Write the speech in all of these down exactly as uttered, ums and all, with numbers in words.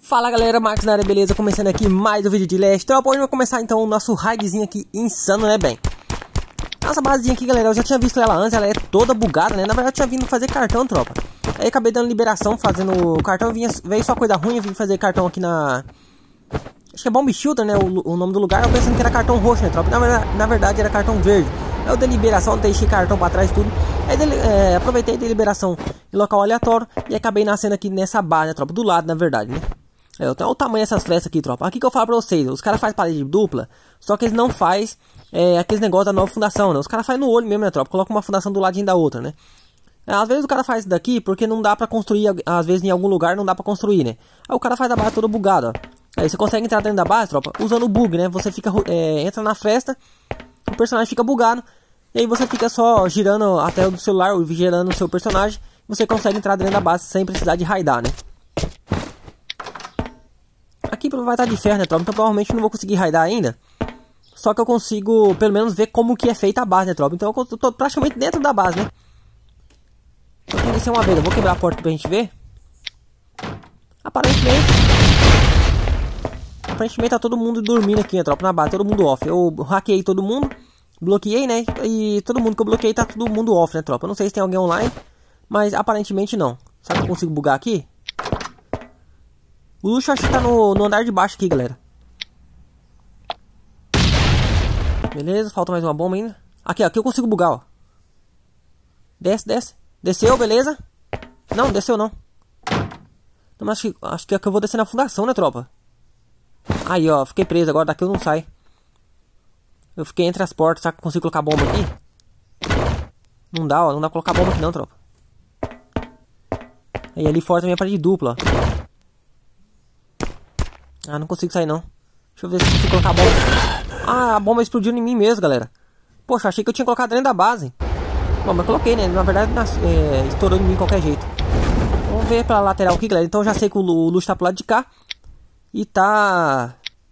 Fala galera, Marcos na área, beleza? Começando aqui mais um vídeo de Last Tropa. Hoje vai começar então o nosso raidzinho aqui insano, né, bem? Nossa basezinha aqui, galera, eu já tinha visto ela antes, ela é toda bugada, né? Na verdade eu tinha vindo fazer cartão, tropa. Aí acabei dando liberação, fazendo cartão, vinha, veio só coisa ruim, eu vim fazer cartão aqui na... Acho que é Bomb Shooter, né, o, o nome do lugar. Eu pensando que era cartão roxo, né, tropa? Na verdade, na verdade era cartão verde. Aí eu dei liberação, deixei cartão pra trás tudo. Aí dele, é, aproveitei de liberação em local aleatório e acabei nascendo aqui nessa base, né, tropa? Do lado, na verdade, né? É, olha o tamanho dessas frestas aqui, tropa. Aqui que eu falo pra vocês, os caras fazem parede dupla, só que eles não fazem é, aqueles negócios da nova fundação, né? Os caras fazem no olho mesmo, né, tropa? Coloca uma fundação do ladinho da outra, né? É, às vezes o cara faz isso daqui porque não dá pra construir, às vezes em algum lugar não dá pra construir, né? Aí o cara faz a base toda bugada, ó. Aí você consegue entrar dentro da base, tropa, usando o bug, né? Você fica, é, entra na fresta, o personagem fica bugado, e aí você fica só girando a tela do celular, girando o seu personagem, você consegue entrar dentro da base sem precisar de raidar, né? Aqui vai estar de ferro, né, tropa? Então provavelmente não vou conseguir raidar ainda. Só que eu consigo, pelo menos, ver como que é feita a base, né, tropa? Então eu tô praticamente dentro da base, né? Só tem que ser uma vez. Eu vou quebrar a porta aqui pra gente ver. Aparentemente... Aparentemente tá todo mundo dormindo aqui, né, tropa? Na base, todo mundo off. Eu hackeei todo mundo. Bloqueei, né? E todo mundo que eu bloqueei tá todo mundo off, né, tropa? Eu não sei se tem alguém online. Mas aparentemente não. Será que eu consigo bugar aqui? O luxo acho que tá no, no andar de baixo aqui, galera. Beleza, falta mais uma bomba ainda. Aqui, ó, aqui eu consigo bugar, ó. Desce, desce. Desceu, beleza? Não, desceu não. Não, mas acho que, acho que é que eu vou descer na fundação, né, tropa? Aí, ó, fiquei preso agora, daqui eu não saio. Eu fiquei entre as portas, será que eu consigo colocar bomba aqui? Não dá, ó, não dá pra colocar bomba aqui não, tropa. Aí ali fora também é parede dupla, ó. Ah, não consigo sair não. Deixa eu ver se eu consigo colocar a bomba. Ah, a bomba explodiu em mim mesmo, galera. Poxa, achei que eu tinha colocado dentro da base. Bom, mas coloquei, né? Na verdade, nas, é, estourou em mim de qualquer jeito. Vamos ver pela lateral aqui, galera. Então eu já sei que o, o luxo tá pro lado de cá. E tá...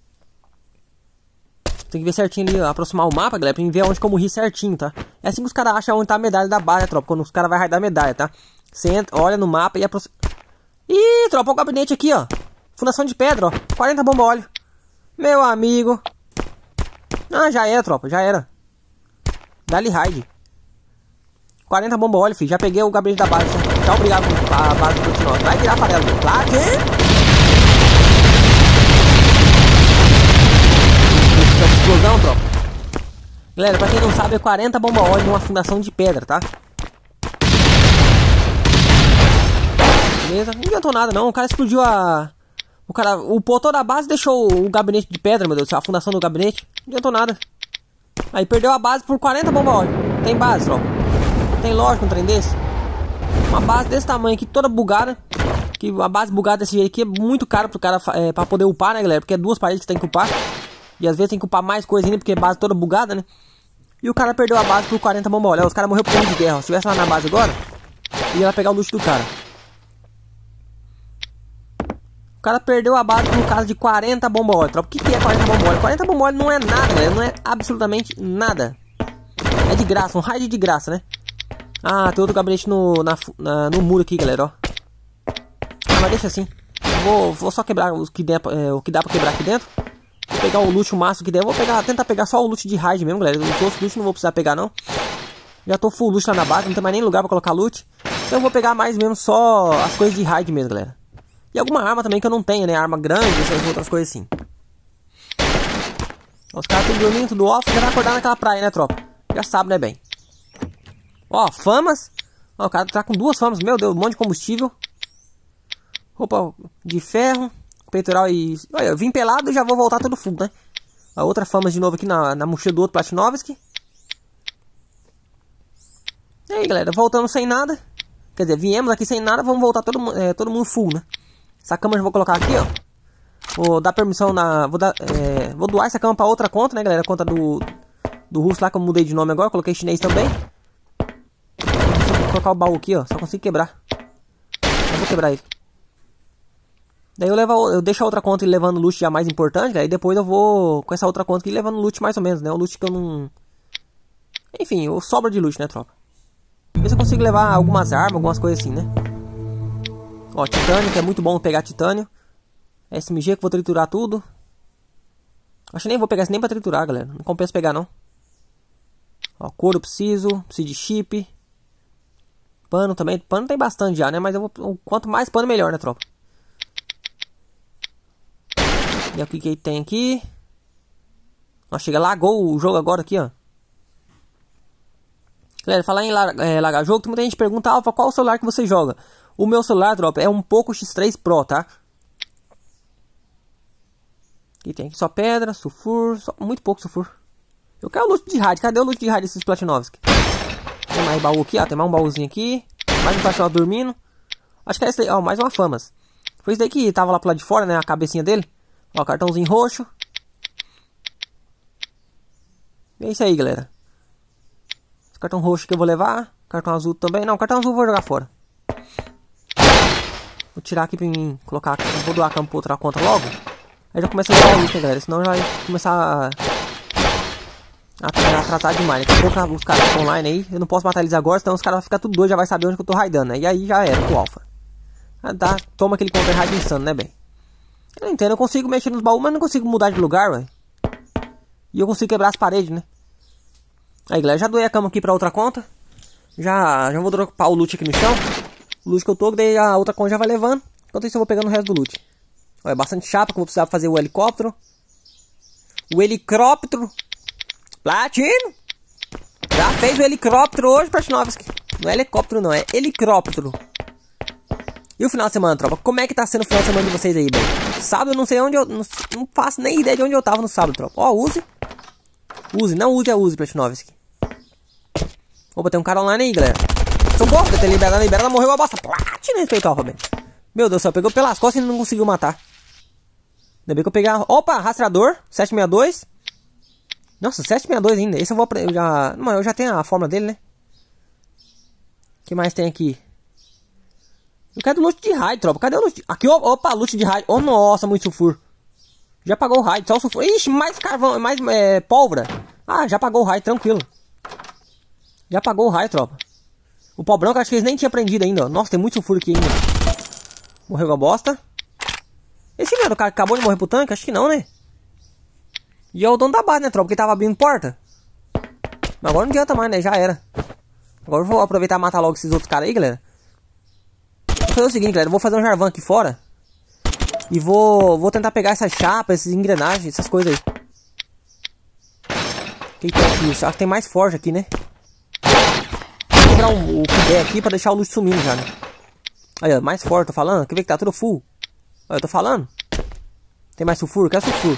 Tem que ver certinho ali, aproximar o mapa, galera, pra ver onde que eu morri certinho, tá? É assim que os caras acham onde tá a medalha da base, né, tropa? Quando os caras vão raidar a medalha, tá? Você entra, olha no mapa e aproxima... Ih, tropa, o gabinete aqui, ó. Fundação de pedra, ó. quarenta bomba óleo. Meu amigo. Ah, já era, tropa. Já era. Dá-lhe raid. quarenta bomba óleo, filho. Já peguei o gabinete da base. Tchau, obrigado a base do nosso. Vai virar farelo. Claro que... Explosão, tropa. Galera, pra quem não sabe, é quarenta bomba óleo numa fundação de pedra, tá? Beleza? Não adiantou nada, não. O cara explodiu a... O cara upou toda a base e deixou o gabinete de pedra, meu Deus do céu, a fundação do gabinete. Não adiantou nada. Aí perdeu a base por quarenta bomba óleo. Tem base, tropa. Tem lógico um trem desse. Uma base desse tamanho aqui, toda bugada. Que a base bugada desse jeito aqui é muito caro pro cara, é, pra poder upar, né, galera? Porque é duas paredes que tem que upar. E às vezes tem que upar mais coisa ainda, porque a base toda bugada, né? E o cara perdeu a base por quarenta bomba óleo. Os caras morreram por causa de guerra. Se tivesse lá na base agora, ia pegar o luxo do cara. O cara perdeu a base por causa de quarenta bomba óleo, tropa. O que, que é quarenta bomba óleo? quarenta bomba óleo não é nada, galera. Não é absolutamente nada. É de graça, um raid de graça, né? Ah, tem outro gabinete no, na, na, no muro aqui, galera, ó. Ah, mas deixa assim. Vou, vou só quebrar os que der, é, o que dá pra quebrar aqui dentro. Vou pegar o loot, o máximo que der. Vou pegar, tentar pegar só o loot de raid mesmo, galera. Os outros loot não vou precisar pegar, não. Já tô full loot lá na base, não tem mais nem lugar pra colocar loot. Então eu vou pegar mais mesmo só as coisas de raid mesmo, galera. E alguma arma também que eu não tenho, né? Arma grande, essas outras coisas assim. Os caras tudo dormindo, tudo off. Já vai acordar naquela praia, né, tropa? Já sabe, né, bem? Ó, famas. Ó, o cara tá com duas famas. Meu Deus, um monte de combustível. Roupa de ferro. Peitoral e... Olha, eu vim pelado e já vou voltar todo full, né? A outra fama de novo aqui na, na mochila do outro Platinovski. E aí, galera, voltamos sem nada. Quer dizer, viemos aqui sem nada. Vamos voltar todo, é, todo mundo full, né? Essa cama eu já vou colocar aqui, ó. Vou dar permissão na... Vou, dar, é, vou doar essa cama pra outra conta, né, galera? A conta do... Do russo lá, que eu mudei de nome agora. Coloquei chinês também. Vou colocar o baú aqui, ó. Só consigo quebrar. Eu vou quebrar ele. Daí eu, levo, eu deixo a outra conta e levando loot já mais importante. Daí depois eu vou com essa outra conta aqui levando loot mais ou menos, né? O loot que eu não... Enfim, o sobra de loot, né, tropa? Ver se eu consigo levar algumas armas, algumas coisas assim, né? Ó, titânio, que é muito bom pegar titânio. S M G que eu vou triturar tudo. Acho que nem vou pegar isso nem pra triturar, galera. Não compensa pegar, não. Ó, couro eu preciso. Preciso de chip. Pano também. Pano tem bastante já, né? Mas eu vou... quanto mais pano, melhor, né, tropa? E o que que tem aqui? Ó, chega, lagou o jogo agora aqui, ó. Galera, falar em lar é, lagar jogo, tem muita gente pergunta, Alfa, qual o celular que você joga? O meu celular, tropa, é um Poco X três Pro, tá? E tem aqui só pedra, sulfur, só, muito pouco sulfur. Eu quero o loot de rádio, cadê o loot de rádio desses Platinovski? Tem mais baú aqui, ó, tem mais um baúzinho aqui. Mais um Platinov dormindo. Acho que é esse daí, ó, mais uma famas. Foi isso daí que tava lá pro lado de fora, né, a cabecinha dele. Ó, cartãozinho roxo. E é isso aí, galera. Esse cartão roxo que eu vou levar. Cartão azul também. Não, cartão azul eu vou jogar fora. Vou tirar aqui pra mim colocar. Vou doar campo pra outra conta logo. Aí já começa a levar isso, né, galera? Senão já vai começar a, a atrasar demais. Daqui a pouco os caras ficam online aí. Eu não posso matar eles agora, senão os caras vão ficar tudo doido. Já vai saber onde que eu tô raidando, né? E aí já era pro Alpha. Ah, dá, toma aquele counter raid insano, né, bem? Eu não entendo. Eu consigo mexer nos baús, mas não consigo mudar de lugar, ué. E eu consigo quebrar as paredes, né? Aí, galera, já doei a cama aqui pra outra conta. Já, já vou dropar o loot aqui no chão. O loot que eu tô, daí a outra conta já vai levando. Enquanto isso eu vou pegando o resto do loot. Olha, é bastante chapa que eu vou precisar fazer o helicóptero. O helicóptero. Platino. Já fez o helicóptero hoje, Platinovski. Não é helicóptero não, é helicóptero. E o final de semana, tropa? Como é que tá sendo o final de semana de vocês aí, bem? Sábado eu não sei onde eu... Não, não faço nem ideia de onde eu tava no sábado, tropa. Ó, use. Use, não use a use, Platinovski. Opa, tem um cara online aí, galera. Socorro, ter liberado, liberado, ela morreu a bosta. Platina, respeitou, Robin. Meu Deus do céu, pegou pelas costas e não conseguiu matar. Ainda bem que eu peguei a... Opa, rastreador, sete sessenta e dois. Nossa, sete sessenta e dois ainda. Esse eu vou... Eu já... Não, eu já tenho a fórmula dele, né? O que mais tem aqui? Eu quero loot de raid, tropa. Cadê o loot? Aqui, opa, loot de raid. Oh, nossa, muito sulfur. Já apagou o raid, só o sulfur. Ixi, mais carvão, mais é, pólvora. Ah, já apagou o raid, tranquilo. Já apagou o raid, tropa. O pó branco, acho que eles nem tinham aprendido ainda, ó. Nossa, tem muito sulfur aqui ainda. Morreu com a bosta. Esse não era o cara que acabou de morrer pro tanque? Acho que não, né? E é o dono da base, né, tropa? Porque tava abrindo porta. Mas agora não adianta mais, né? Já era. Agora eu vou aproveitar e matar logo esses outros caras aí, galera. Vou fazer o seguinte, galera. Eu vou fazer um jarvan aqui fora. E vou, vou tentar pegar essas chapas, essas engrenagens, essas coisas aí. O que tem aqui? Acho que tem mais forja aqui, né? Vou quebrar um, o que der aqui pra deixar o loot sumindo já, né? Aí, ó, mais forte, tô falando. Quer ver que tá tudo full? Olha, eu tô falando. Tem mais sulfuro? Quer sulfuro?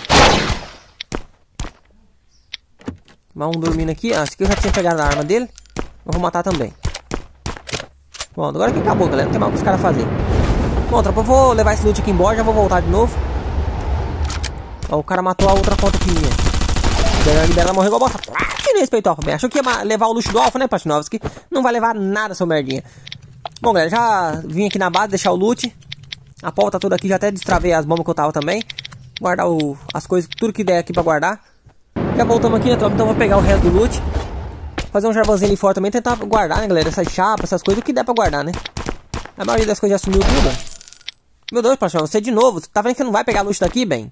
Mais um dormindo aqui. Ah, esse aqui eu já tinha pegado a arma dele. Eu vou matar também. Bom, agora que acabou, galera. Não tem mais o que os caras fazerem. Bom, tropa, eu vou levar esse loot aqui embora. Já vou voltar de novo. Ó, o cara matou a outra conta aqui minha. Libera, libera, morreu igual bosta. Platina, respeitou, Alpha. Achou que ia levar o luxo do Alpha, né, Platinovski? Não vai levar nada, seu merdinha. Bom, galera, já vim aqui na base deixar o loot. A pólvora tá toda aqui, já até destravei as bombas que eu tava também. Guardar o, as coisas, tudo que der aqui pra guardar. Já voltamos aqui, né, tropa? Então vou pegar o resto do loot. Fazer um jarvanzinho ali fora também, tentar guardar, né, galera? Essas chapas, essas coisas, o que der pra guardar, né? A maioria das coisas já sumiu tudo. Meu Deus, Paixão, você de novo. Você tá vendo que não vai pegar luxo daqui, bem?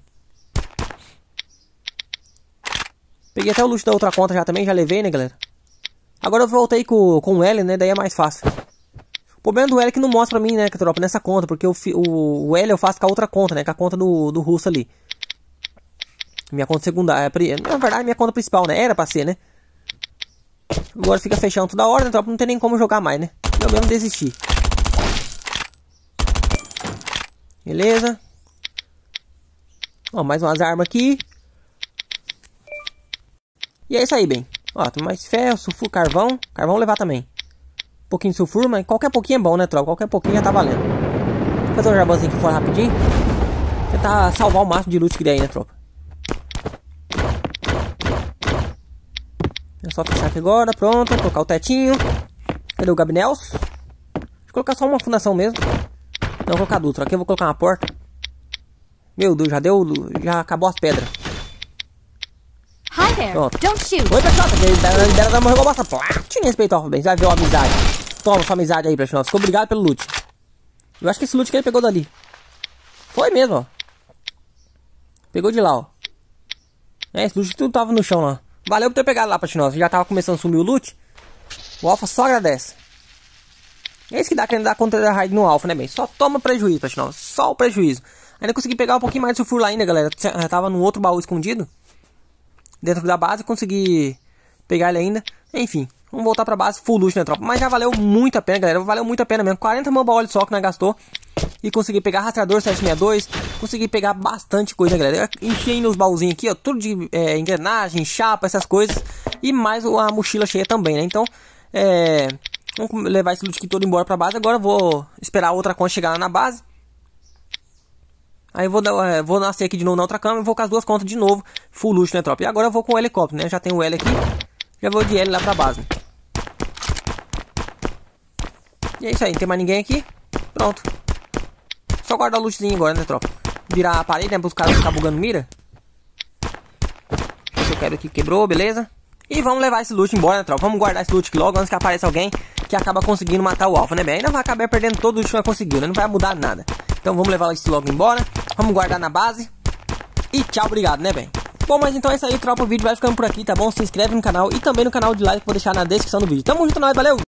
Peguei até o luxo da outra conta já também, já levei, né, galera? Agora eu voltei com, com o L, né? Daí é mais fácil. O problema do L é que não mostra pra mim, né, que tropa, nessa conta. Porque o, o, o L eu faço com a outra conta, né? Com a conta do, do russo ali. Minha conta secundária. Na verdade, minha conta principal, né? Era pra ser, né? Agora fica fechando toda hora, né, tropa? Não tem nem como jogar mais, né? Eu mesmo desisti. Beleza. Ó, mais umas armas aqui. E é isso aí, bem. Ó, tem mais ferro, sulfur, carvão. Carvão vou levar também. Um pouquinho de sulfur, mas qualquer pouquinho é bom, né, tropa? Qualquer pouquinho já tá valendo. Vou fazer um jarvanzinho aqui fora rapidinho. Tentar salvar o máximo de loot que der aí, né, tropa? É só fechar aqui agora, pronto. Colocar o tetinho. Cadê o Gabinels? Deixa eu colocar só uma fundação mesmo. Não, vou colocar dutra. Aqui eu vou colocar uma porta. Meu Deus, já deu. Já acabou as pedras. Hi there. Pronto. Don't shoot. Oi, pessoal. Libera, libera da morrer igual bosta. Platina, respeitar, bem. Você vai ver a amizade. Toma sua amizade aí, pessoal. Ficou obrigado pelo loot. Eu acho que esse loot que ele pegou dali. Foi mesmo, ó. Pegou de lá, ó. É, esse loot tudo tava no chão lá. Valeu por ter pegado lá, Patinosa. Já tava começando a sumir o loot. O Alpha só agradece. É isso que dá querendo dar conta da raid no Alpha, né, bem? Só toma prejuízo, Patinosa. Só o prejuízo. Ainda consegui pegar um pouquinho mais de sulfuro lá ainda, galera. Já tava no outro baú escondido. Dentro da base, consegui pegar ele ainda. Enfim, vamos voltar pra base full loot, né, tropa? Mas já valeu muito a pena, galera. Valeu muito a pena mesmo. quarenta mil baús só que nós gastou. E consegui pegar rastreador sete sessenta e dois. Consegui pegar bastante coisa, galera. Eu enchi ainda os baúzinhos aqui, ó. Tudo de é, engrenagem, chapa, essas coisas. E mais a mochila cheia também, né? Então, é... vamos levar esse loot aqui todo embora pra base. Agora eu vou esperar a outra conta chegar lá na base. Aí eu vou, é, vou nascer aqui de novo na outra cama e vou com as duas contas de novo. Full loot, né, tropa? E agora eu vou com o helicóptero, né? Já tem o L aqui. Já vou de L lá pra base. E é isso aí, não tem mais ninguém aqui. Pronto. Só guardar o lootzinho agora, né, tropa? Virar a parede, né, para os caras ficar bugando mira. Esse eu quero aqui, quebrou, beleza? E vamos levar esse loot embora, né, tropa? Vamos guardar esse loot aqui logo antes que apareça alguém que acaba conseguindo matar o Alpha, né, bem? Ainda vai acabar perdendo todo o loot que vai conseguir, né? Não vai mudar nada. Então vamos levar esse logo embora. Vamos guardar na base. E tchau, obrigado, né, bem? Bom, mas então é isso aí, tropa. O vídeo vai ficando por aqui, tá bom? Se inscreve no canal e também no canal de like que eu vou deixar na descrição do vídeo. Tamo junto, nós, valeu!